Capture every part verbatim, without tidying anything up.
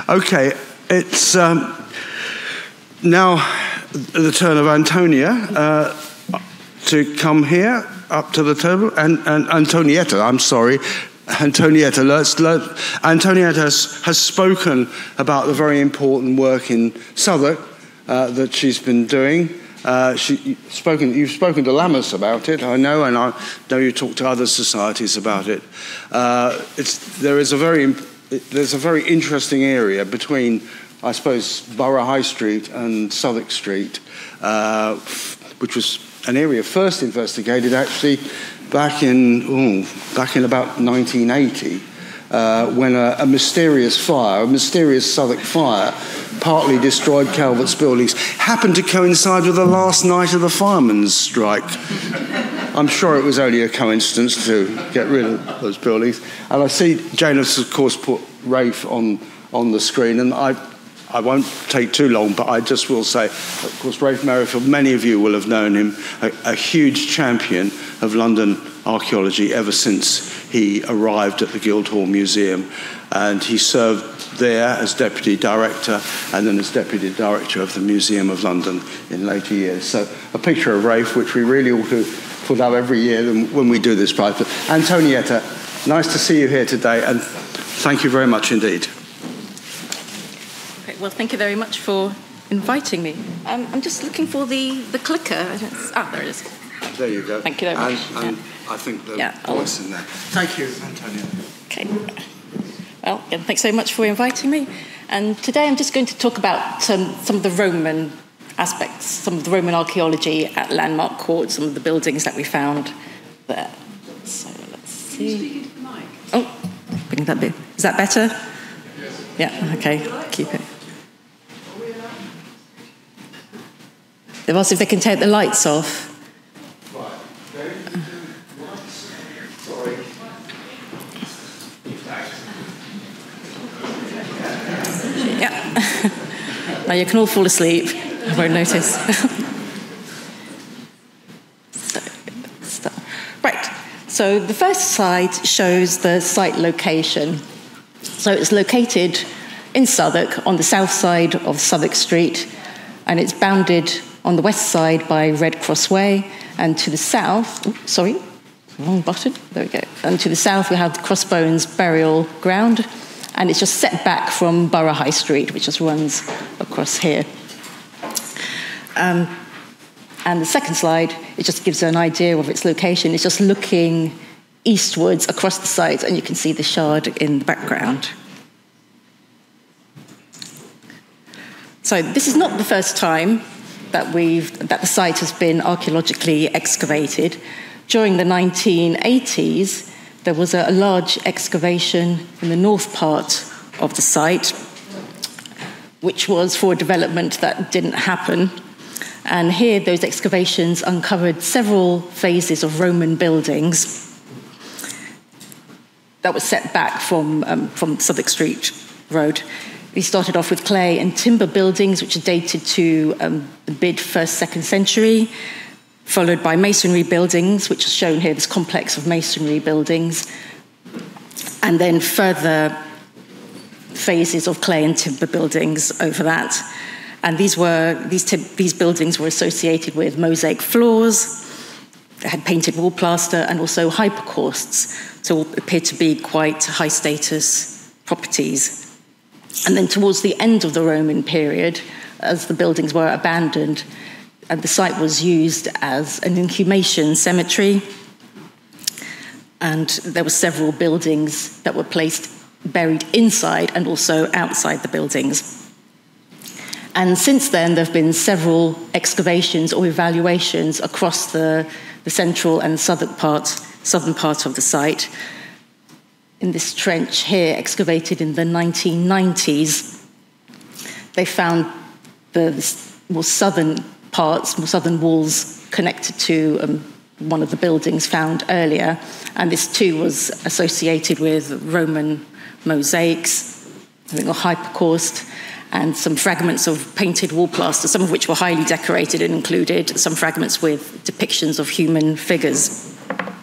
Okay, it's um, now the turn of Antonia uh, to come here up to the table, and, and Antonietta, I'm sorry, Antonietta, let's, let, Antonietta has, has spoken about the very important work in Southwark uh, that she's been doing. Uh, she, spoken, you've spoken to Lammas about it, I know, and I know you talked to other societies about it. Uh, it's, there is a very, there's a very interesting area between, I suppose, Borough High Street and Southwark Street, uh, which was an area first investigated actually back in ooh, back in about nineteen eighty, uh, when a, a mysterious fire, a mysterious Southwark fire, partly destroyed Calvert's buildings. Happened to coincide with the last night of the firemen's strike. I'm sure it was only a coincidence to get rid of those buildings. And I see Jane has, of course, put Rafe on on the screen, and I. I won't take too long, but I just will say, of course, Rafe Merrifield, many of you will have known him, a, a huge champion of London archaeology ever since he arrived at the Guildhall Museum. And he served there as Deputy Director and then as Deputy Director of the Museum of London in later years. So a picture of Rafe, which we really ought to put up every year when we do this prize. But Antonietta, nice to see you here today, and thank you very much indeed. Well, thank you very much for inviting me. Um, I'm just looking for the, the clicker. Ah, there it is. There you go. Thank you very much. And, and yeah. I think the yeah, voice in there. Thank you, Antonia. Okay. Well, again, thanks so much for inviting me. And today I'm just going to talk about um, some of the Roman aspects, some of the Roman archaeology at Landmark Court, some of the buildings that we found there. So let's see. Can you speak into the mic? Oh, bring that bit. Is that better? Yes. Yeah, okay. Keep it. They've asked if they can take the lights off. Yeah. Now you can all fall asleep. I won't notice. so, so, right. So the first slide shows the site location. So it's located in Southwark on the south side of Southwark Street, and it's bounded on the west side by Red Cross Way, and to the south, oops, sorry, wrong button, there we go. And to the south we have the Crossbones Burial Ground, and it's just set back from Borough High Street, which just runs across here. Um, and the second slide, it just gives an idea of its location. It's just looking eastwards across the site, and you can see the Shard in the background. So this is not the first time that we've that the site has been archaeologically excavated. During the nineteen eighties, there was a, a large excavation in the north part of the site, which was for a development that didn't happen. And here, those excavations uncovered several phases of Roman buildings that were set back from, um, from Southwark Street Road. We started off with clay and timber buildings, which are dated to um, the mid first, second century, followed by masonry buildings, which is shown here, this complex of masonry buildings, and then further phases of clay and timber buildings over that. And these were these these buildings were associated with mosaic floors. They had painted wall plaster and also hypocausts, so appeared to be quite high status properties. And then towards the end of the Roman period, as the buildings were abandoned, and the site was used as an inhumation cemetery, and there were several buildings that were placed buried inside and also outside the buildings. And since then, there have been several excavations or evaluations across the, the central and southern part, southern part of the site. In this trench here, excavated in the nineteen nineties, they found the more southern parts, more southern walls connected to um, one of the buildings found earlier. And this too was associated with Roman mosaics, I think a hypocaust, and some fragments of painted wall plaster, some of which were highly decorated and included some fragments with depictions of human figures.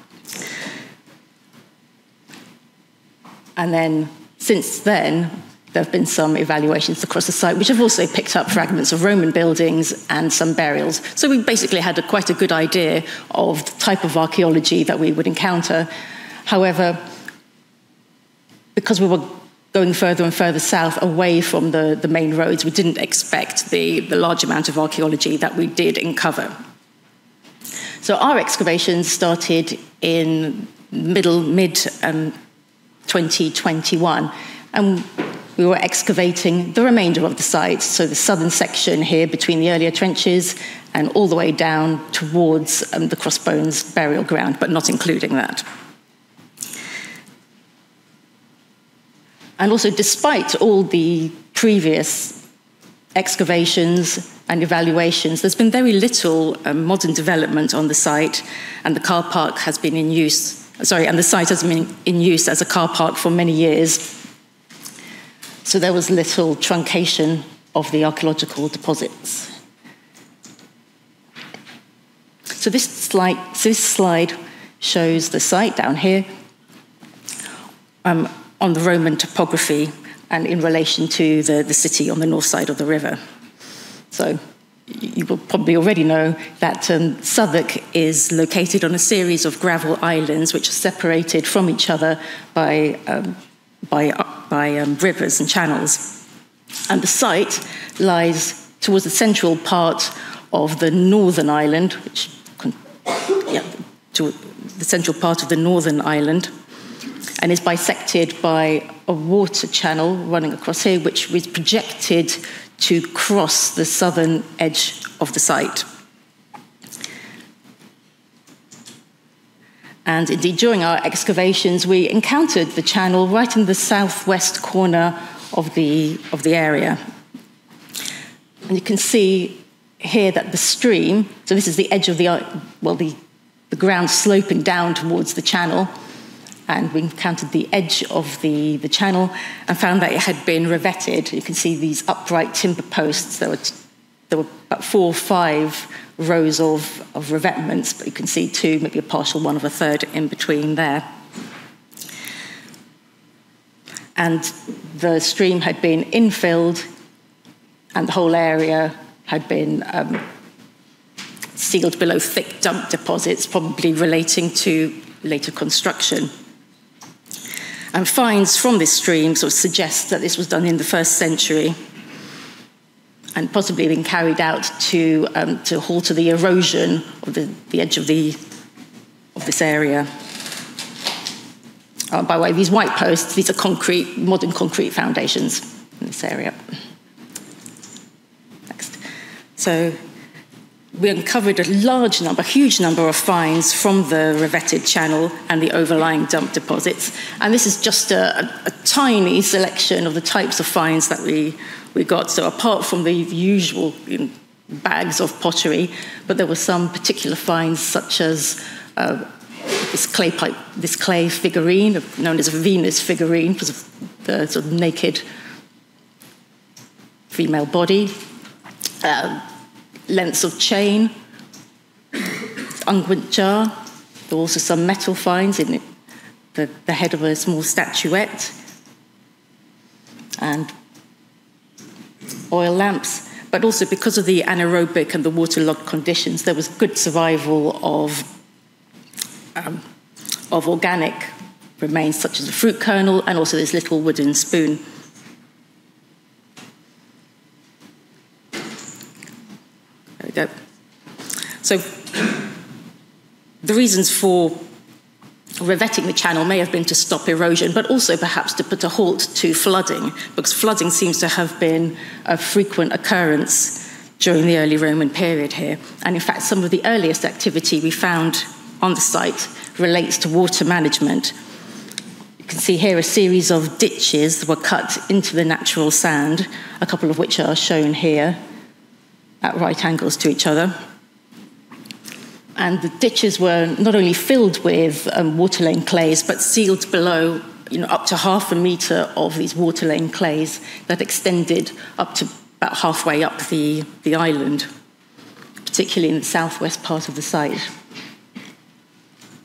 And then, since then, there have been some evaluations across the site, which have also picked up fragments of Roman buildings and some burials. So we basically had a, quite a good idea of the type of archaeology that we would encounter. However, because we were going further and further south away from the, the main roads, we didn't expect the, the large amount of archaeology that we did uncover. So our excavations started in middle, mid um, twenty twenty-one, and we were excavating the remainder of the site, so the southern section here between the earlier trenches and all the way down towards um, the Crossbones burial ground, but not including that. And also, despite all the previous excavations and evaluations, there's been very little um, modern development on the site, and the car park has been in use, sorry, and the site has been in use as a car park for many years. So there was little truncation of the archaeological deposits. So this slide, so this slide shows the site down here um, on the Roman topography and in relation to the, the city on the north side of the river. So you will probably already know that um, Southwark is located on a series of gravel islands which are separated from each other by um, by, uh, by um, rivers and channels. And the site lies towards the central part of the northern island, which, yeah, to the central part of the northern island, and is bisected by a water channel running across here, which was projected to cross the southern edge of the site. And indeed, during our excavations, we encountered the channel right in the southwest corner of the, of the area. And you can see here that the stream, so this is the edge of the, well, the, the ground sloping down towards the channel, and we encountered the edge of the, the channel and found that it had been revetted. You can see these upright timber posts. There were, there were about four or five rows of, of revetments, but you can see two, maybe a partial one of a third in between there. And the stream had been infilled, and the whole area had been um, sealed below thick dump deposits, probably relating to later construction. And finds from this stream sort of suggest that this was done in the first century, and possibly been carried out to um, to alter the erosion of the, the edge of the of this area. Uh, by the way, these white posts, these are concrete, modern concrete foundations in this area. Next. So we uncovered a large number, a huge number of finds from the revetted channel and the overlying dump deposits. And this is just a, a, a tiny selection of the types of finds that we, we got. So apart from the usual you know, bags of pottery, but there were some particular finds such as uh, this clay pipe, this clay figurine, known as a Venus figurine, because of the sort of naked female body. Uh, lengths of chain, unguent jar. There were also some metal finds in it, the, the head of a small statuette, and oil lamps. But also because of the anaerobic and the waterlogged conditions, there was good survival of, um, of organic remains, such as a fruit kernel and also this little wooden spoon. There we go. So the reasons for revetting the channel may have been to stop erosion, but also perhaps to put a halt to flooding, because flooding seems to have been a frequent occurrence during the early Roman period here. And in fact, some of the earliest activity we found on the site relates to water management. You can see here a series of ditches that were cut into the natural sand, a couple of which are shown here at right angles to each other. And the ditches were not only filled with um, water-lane clays, but sealed below, you know, up to half a metre of these water-lane clays that extended up to about halfway up the, the island, particularly in the southwest part of the site.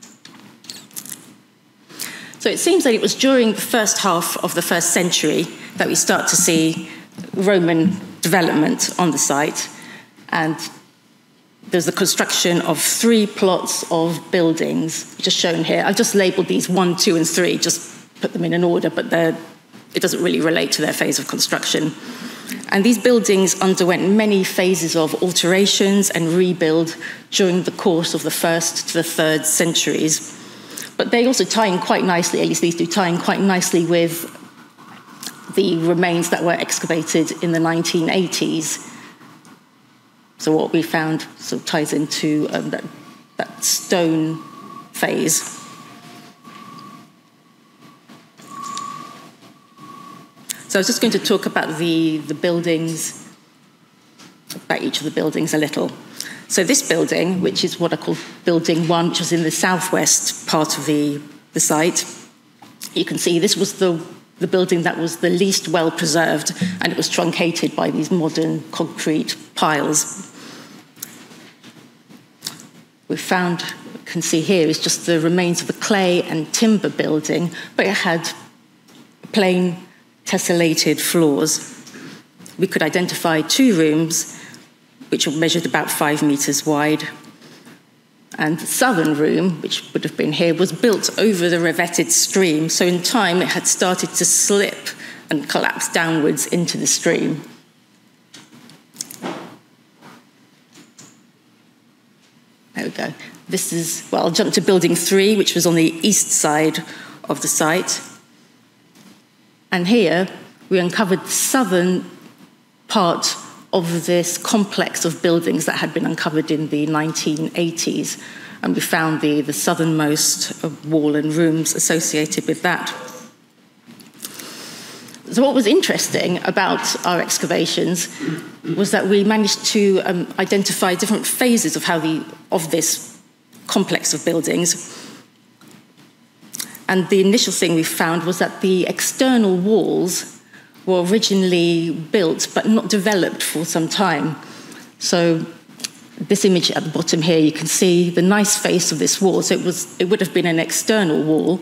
So it seems that it was during the first half of the first century that we start to see Roman development on the site. And there's the construction of three plots of buildings, which are shown here. I've just labelled these one, two, and three, just put them in an order, but it doesn't really relate to their phase of construction. And these buildings underwent many phases of alterations and rebuild during the course of the first to the third centuries. But they also tie in quite nicely, at least these do tie in quite nicely with the remains that were excavated in the nineteen eighties. So what we found sort of ties into um, that, that stone phase. So I was just going to talk about the, the buildings, about each of the buildings a little. So this building, which is what I call Building One, which was in the southwest part of the, the site, you can see this was the, the building that was the least well preserved, and it was truncated by these modern concrete piles. We found, you can see here, is just the remains of a clay and timber building, but it had plain tessellated floors. We could identify two rooms, which were measured about five metres wide. And the southern room, which would have been here, was built over the revetted stream, so in time it had started to slip and collapse downwards into the stream. There we go. This is, well, I'll jump to building three, which was on the east side of the site. And here we uncovered the southern part of this complex of buildings that had been uncovered in the nineteen eighties. And we found the, the southernmost wall and rooms associated with that. So what was interesting about our excavations was that we managed to um, identify different phases of how the of this complex of buildings. And the initial thing we found was that the external walls were originally built but not developed for some time. So this image at the bottom here, you can see the nice face of this wall. So it was it would have been an external wall,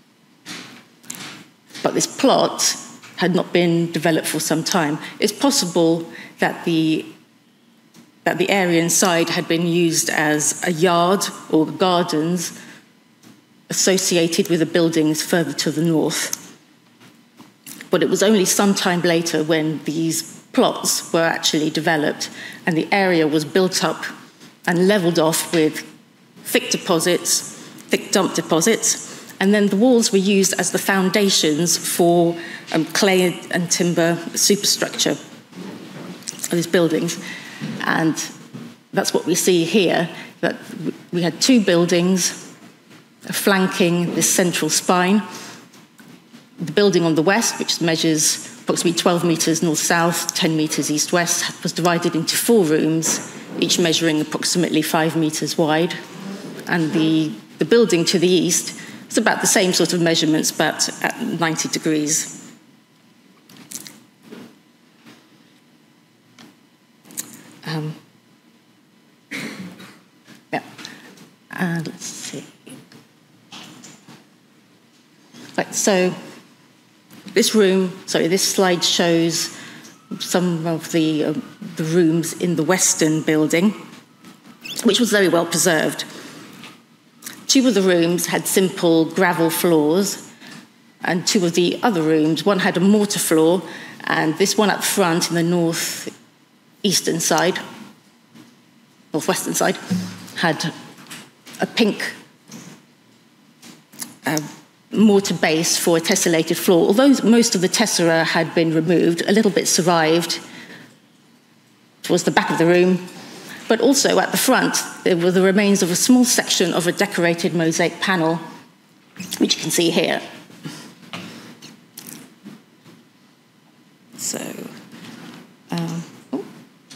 but this plot had not been developed for some time. It's possible that the that the area inside had been used as a yard or gardens associated with the buildings further to the north. But it was only some time later when these plots were actually developed and the area was built up and levelled off with thick deposits, thick dump deposits, and then the walls were used as the foundations for um, clay and timber superstructure of these buildings. And that's what we see here, that we had two buildings flanking this central spine. The building on the west, which measures approximately twelve metres north-south, ten metres east-west, was divided into four rooms, each measuring approximately five metres wide. And the, the building to the east was about the same sort of measurements, but at ninety degrees. Um, yeah, and let's see. Right, so this room, sorry, this slide shows some of the, uh, the rooms in the western building, which was very well preserved. Two of the rooms had simple gravel floors, and two of the other rooms, one had a mortar floor, and this one up front in the north-eastern side, northwestern side, had a pink uh, mortar base for a tessellated floor. Although most of the tessera had been removed, a little bit survived towards the back of the room. But also at the front, there were the remains of a small section of a decorated mosaic panel, which you can see here. So, um, oh.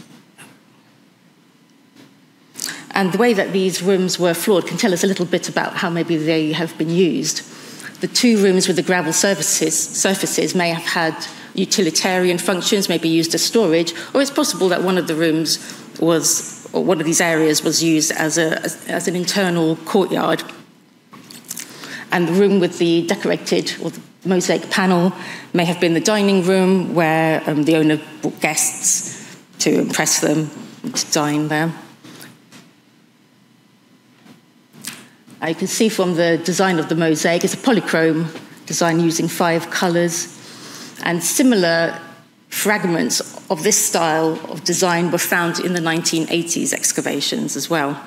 And the way that these rooms were floored can tell us a little bit about how maybe they have been used. The two rooms with the gravel surfaces, surfaces may have had utilitarian functions, maybe used as storage, or it's possible that one of the rooms was, or one of these areas was used as, a, as, as an internal courtyard. And the room with the decorated, or the mosaic panel may have been the dining room where um, the owner brought guests to impress them, to dine there. Uh, you can see from the design of the mosaic, it's a polychrome design using five colours, and similar fragments of this style of design were found in the nineteen eighties excavations as well.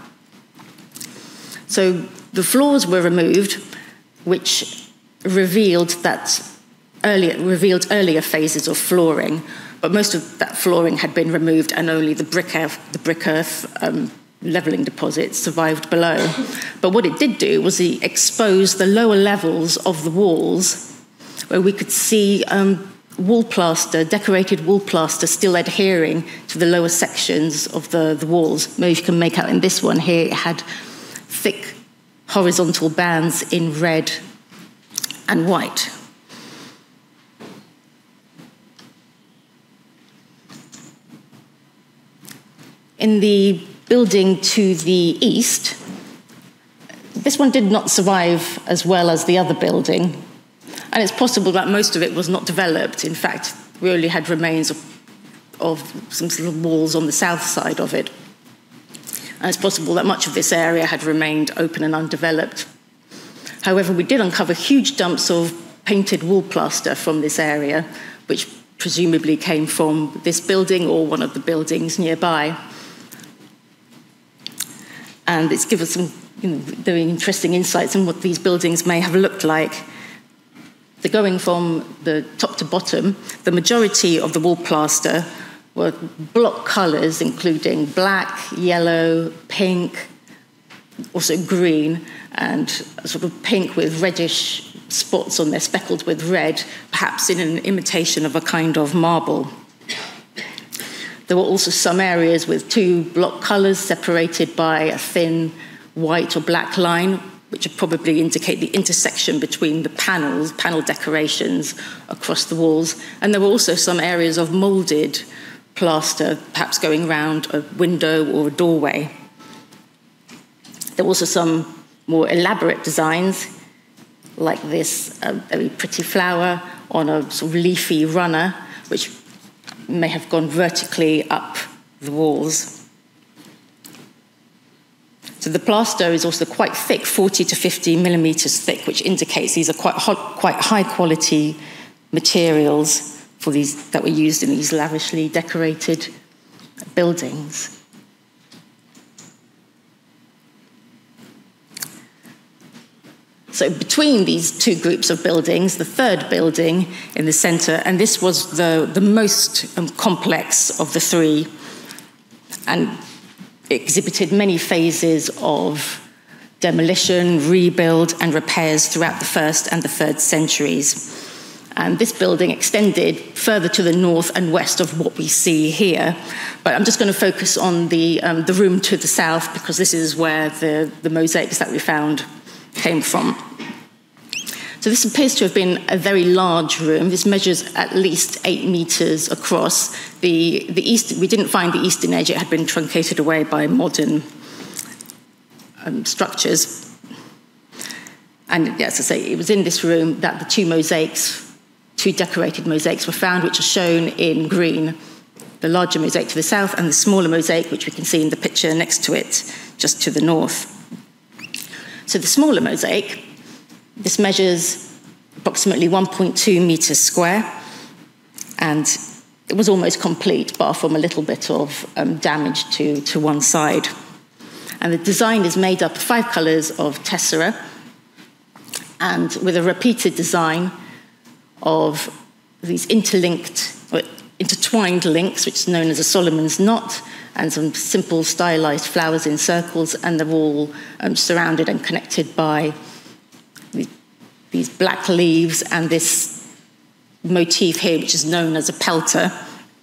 So the floors were removed, which revealed that earlier, revealed earlier phases of flooring, but most of that flooring had been removed and only the brick earth, the brick earth um, levelling deposits survived below. But what it did do was it exposed the lower levels of the walls where we could see um, wall plaster, decorated wall plaster still adhering to the lower sections of the, the walls. Maybe you can make out in this one here, it had thick horizontal bands in red and white. In the building to the east, this one did not survive as well as the other building, and it's possible that most of it was not developed. In fact, we only had remains of, of some sort of walls on the south side of it. And it's possible that much of this area had remained open and undeveloped. However, we did uncover huge dumps of painted wall plaster from this area, which presumably came from this building or one of the buildings nearby. And it's given us some you know, very interesting insights on what these buildings may have looked like. They're going from the top to bottom. The majority of the wall plaster were block colours, including black, yellow, pink, also green, and sort of pink with reddish spots on there, speckled with red, perhaps in an imitation of a kind of marble. There were also some areas with two block colours separated by a thin white or black line, which would probably indicate the intersection between the panels, panel decorations across the walls. And there were also some areas of moulded plaster, perhaps going around a window or a doorway. There were also some more elaborate designs, like this uh, very pretty flower on a sort of leafy runner, which may have gone vertically up the walls. So the plaster is also quite thick, forty to fifty millimetres thick, which indicates these are quite, hot, quite high quality materials for these that were used in these lavishly decorated buildings. So between these two groups of buildings, the third building in the centre, and this was the, the most um, complex of the three, and it exhibited many phases of demolition, rebuild, and repairs throughout the first and the third centuries. And this building extended further to the north and west of what we see here. But I'm just going to focus on the, um, the room to the south, because this is where the, the mosaics that we found came from. So this appears to have been a very large room. This measures at least eight meters across. The, the east, we didn't find the eastern edge. It had been truncated away by modern um, structures. And as I say, it was in this room that the two mosaics, two decorated mosaics were found, which are shown in green. The larger mosaic to the south and the smaller mosaic, which we can see in the picture next to it, just to the north. So the smaller mosaic, this measures approximately one point two meters square, and it was almost complete, bar from a little bit of um, damage to, to one side. And the design is made up of five colours of tessera, and with a repeated design of these interlinked, or intertwined links, which is known as a Solomon's knot, and some simple stylized flowers in circles, and they're all um, surrounded and connected by the, these black leaves and this motif here, which is known as a pelter.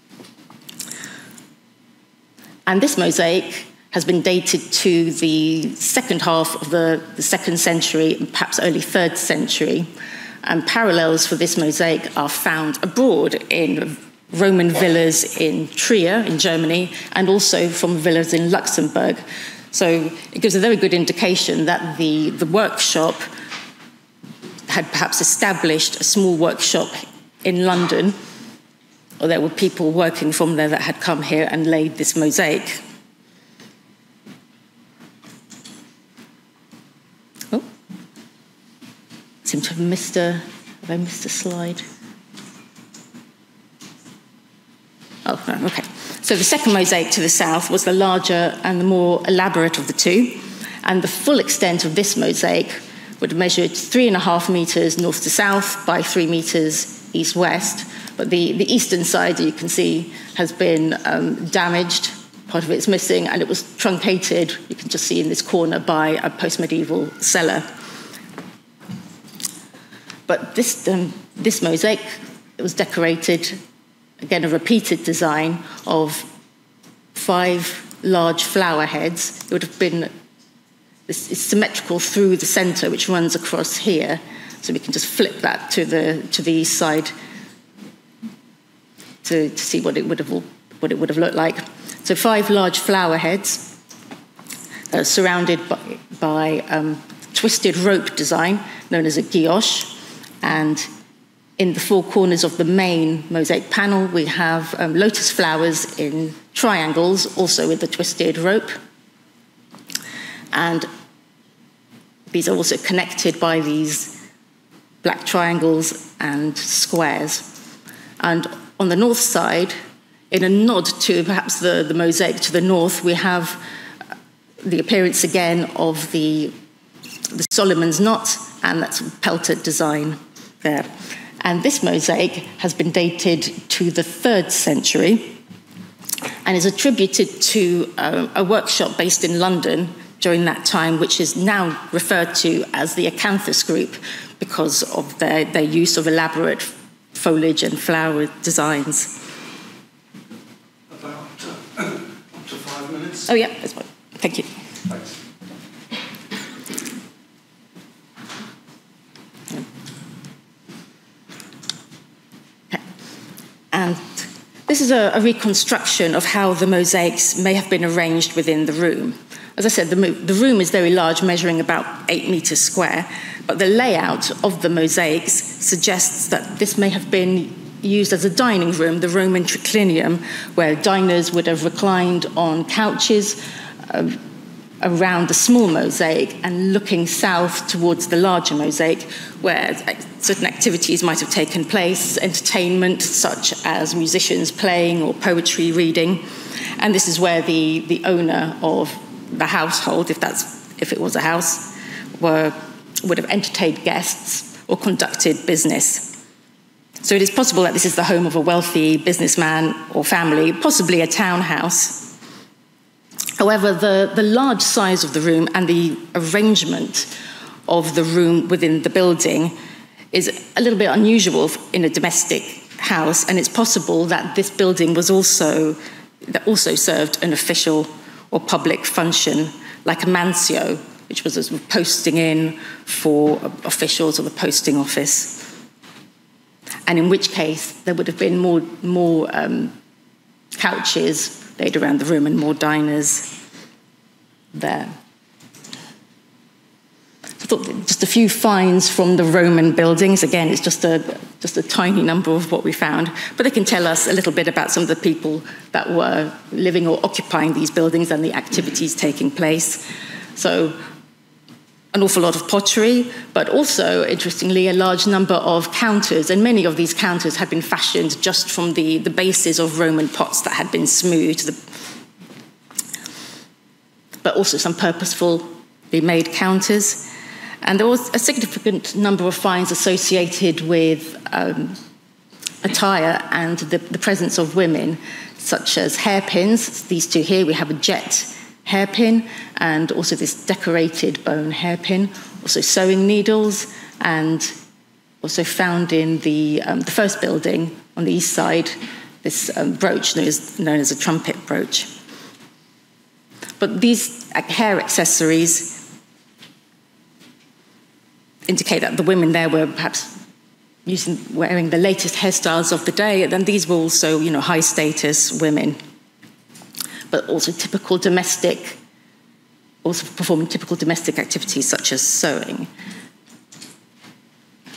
And this mosaic has been dated to the second half of the, the second century, and perhaps early third century. And parallels for this mosaic are found abroad in Roman villas in Trier, in Germany, and also from villas in Luxembourg. So it gives a very good indication that the, the workshop had perhaps established a small workshop in London, or there were people working from there that had come here and laid this mosaic. Oh, I seem to have missed a, have I missed a slide? Oh, no, okay. So the second mosaic to the south was the larger and the more elaborate of the two, and the full extent of this mosaic would have measured three and a half metres north to south by three metres east-west. But the, the eastern side, you can see, has been um, damaged. Part of it's missing, and it was truncated, you can just see in this corner, by a post-medieval cellar. But this, um, this mosaic, it was decorated, again, a repeated design of five large flower heads. It would have been this is symmetrical through the centre, which runs across here. So we can just flip that to the to the east side to, to see what it would have what it would have looked like. So five large flower heads, uh, surrounded by, by um, twisted rope design known as a guilloche, and in the four corners of the main mosaic panel, we have um, lotus flowers in triangles, also with the twisted rope. And these are also connected by these black triangles and squares. And on the north side, in a nod to perhaps the, the mosaic to the north, we have the appearance again of the, the Solomon's knot, and that's pelted design there. And this mosaic has been dated to the third century and is attributed to a, a workshop based in London during that time, which is now referred to as the Acanthus Group because of their, their use of elaborate foliage and flower designs. About uh, up to five minutes. Oh, yeah, that's fine. Thank you. Thanks. And this is a, a reconstruction of how the mosaics may have been arranged within the room. As I said, the, the room is very large, measuring about eight metres square, but the layout of the mosaics suggests that this may have been used as a dining room, the Roman triclinium, where diners would have reclined on couches um, around the small mosaic and looking south towards the larger mosaic, where certain activities might have taken place, entertainment such as musicians playing or poetry reading. And this is where the, the owner of the household, if that's if it was a house, were, would have entertained guests or conducted business. So it is possible that this is the home of a wealthy businessman or family, possibly a townhouse. However, the, the large size of the room and the arrangement of the room within the building is a little bit unusual in a domestic house, and it's possible that this building was also that also served an official or public function, like a mansio, which was a sort of posting in for officials or the posting office. And in which case, there would have been more, more um, couches laid around the room and more diners there. I thought just a few finds from the Roman buildings. Again, it's just a, just a tiny number of what we found, but they can tell us a little bit about some of the people that were living or occupying these buildings and the activities taking place. So an awful lot of pottery, but also, interestingly, a large number of counters, and many of these counters had been fashioned just from the, the bases of Roman pots that had been smoothed, but also some purposefully made counters. And there was a significant number of finds associated with um, attire and the, the presence of women, such as hairpins. These two here, we have a jet hairpin and also this decorated bone hairpin, also sewing needles, and also found in the, um, the first building on the east side, this um, brooch known as, known as a trumpet brooch. But these hair accessories indicate that the women there were perhaps using, wearing the latest hairstyles of the day, and these were also, you know, high-status women, but also typical domestic, also performing typical domestic activities such as sewing.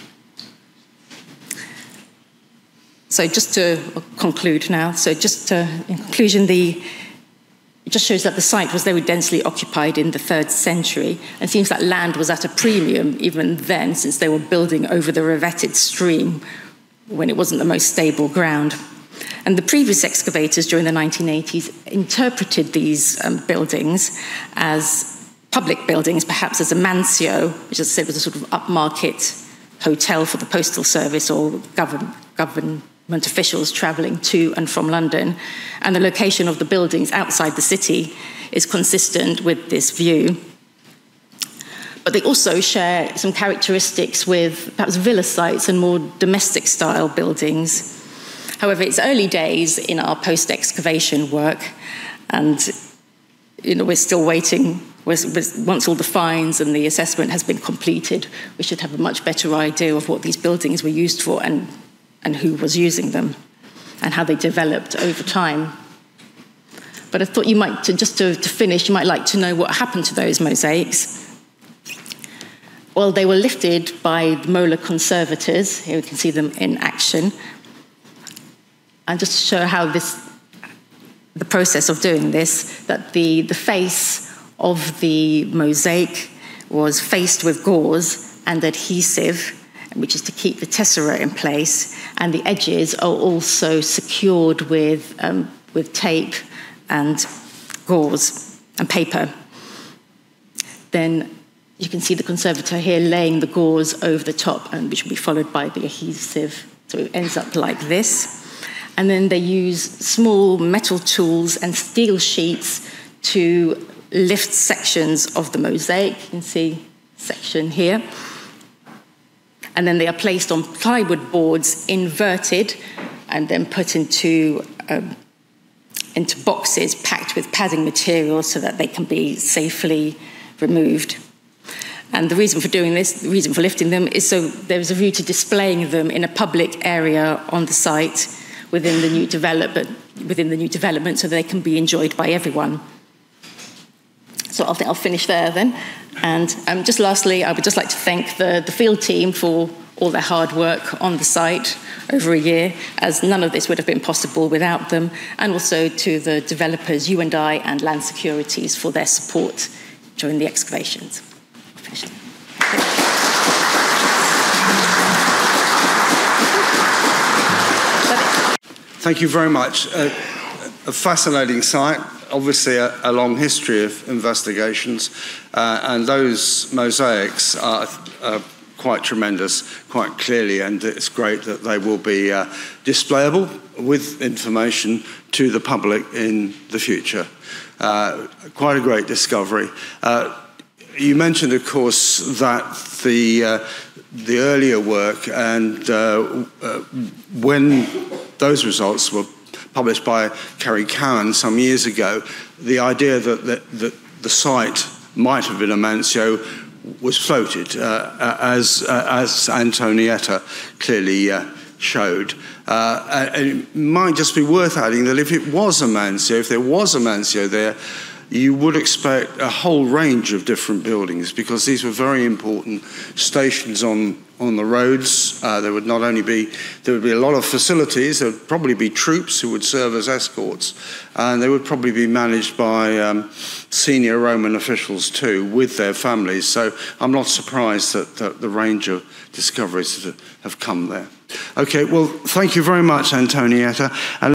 So just to conclude now, so just to, in conclusion, the, it just shows that the site was very densely occupied in the third century, and it seems that land was at a premium even then, since they were building over the revetted stream when it wasn't the most stable ground. And the previous excavators during the nineteen eighties interpreted these um, buildings as public buildings, perhaps as a mansio, which, as I said, was a sort of upmarket hotel for the postal service or govern, government officials travelling to and from London. And the location of the buildings outside the city is consistent with this view. But they also share some characteristics with perhaps villa sites and more domestic-style buildings. However, it's early days in our post-excavation work, and you know, we're still waiting. Once all the finds and the assessment has been completed, we should have a much better idea of what these buildings were used for and, and who was using them and how they developed over time. But I thought you might, to, just to, to finish, you might like to know what happened to those mosaics. Well, they were lifted by the Molar conservators. Here we can see them in action. And just to show how this, the process of doing this, that the, the face of the mosaic was faced with gauze and adhesive, which is to keep the tessera in place, and the edges are also secured with, um, with tape and gauze and paper. Then you can see the conservator here laying the gauze over the top, and which will be followed by the adhesive, so it ends up like this. And then they use small metal tools and steel sheets to lift sections of the mosaic. You can see section here. And then they are placed on plywood boards, inverted, and then put into, um, into boxes packed with padding material so that they can be safely removed. And the reason for doing this, the reason for lifting them, is so there's a view to displaying them in a public area on the site within the new development, within the new development, so they can be enjoyed by everyone. So I'll, I'll finish there then. And um, just lastly, I would just like to thank the, the field team for all their hard work on the site over a year, as none of this would have been possible without them, and also to the developers, U and I and Land Securities, for their support during the excavations. I'll finish there. Thank you very much. Uh, a fascinating site, obviously a, a long history of investigations, uh, and those mosaics are uh, quite tremendous, quite clearly, and it's great that they will be uh, displayable with information to the public in the future. Uh, quite a great discovery. Uh, you mentioned, of course, that the, uh, the earlier work and uh, uh, when those results were published by Kerry Cowan some years ago, the idea that the, that the site might have been a mansio was floated, uh, as, uh, as Antonietta clearly uh, showed. Uh, and it might just be worth adding that if it was a mansio, if there was a mansio there, you would expect a whole range of different buildings, because these were very important stations on, on the roads. Uh, there would not only be, there would be a lot of facilities, there would probably be troops who would serve as escorts, and they would probably be managed by um, senior Roman officials too, with their families. So I'm not surprised that, that the range of discoveries that have come there. Okay, well, thank you very much, Antonietta. And